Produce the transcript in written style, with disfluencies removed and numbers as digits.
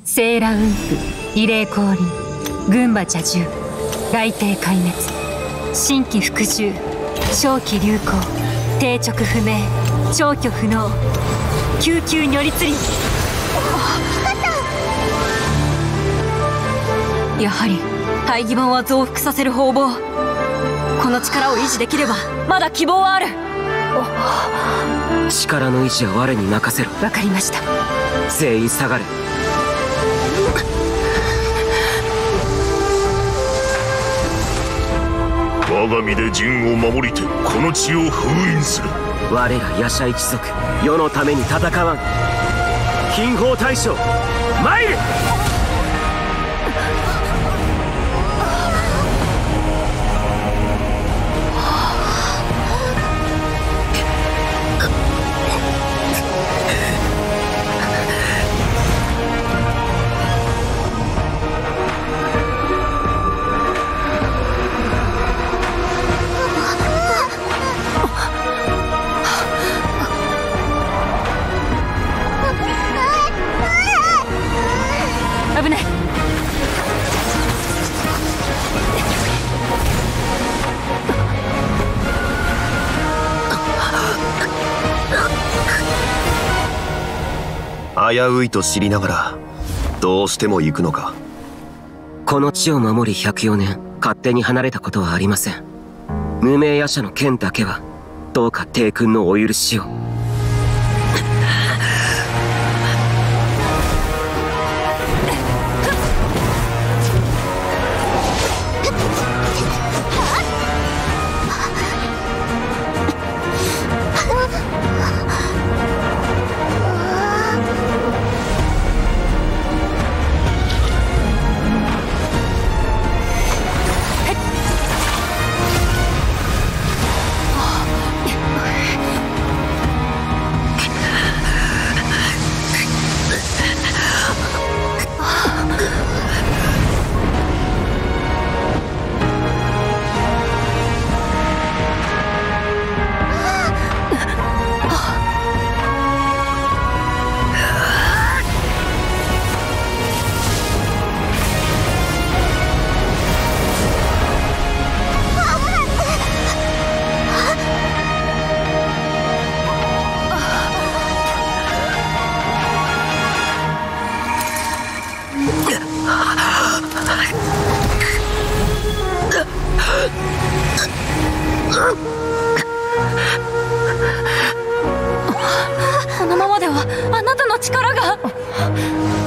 セーラ雲布、異例降臨、群馬蛇獣、雷帝壊滅、新規服従、正気流行、定直不明、消去不能、救急如律輪。 やはり大義版は増幅させる方々。この力を維持できればまだ希望はある。 力の維持は我に任せろ。 わかりました。 全員下がれ。 我が身で陣を守りてこの地を封印する。 我ら夜叉一族、世のために戦わん。金宝大将参る。 危ない。 危ういと知りながらどうしても行くのか。 この地を守り104年勝手に離れたことはありません。無名夜叉の剣だけはどうか帝君のお許しを。 このままではあなたの力が。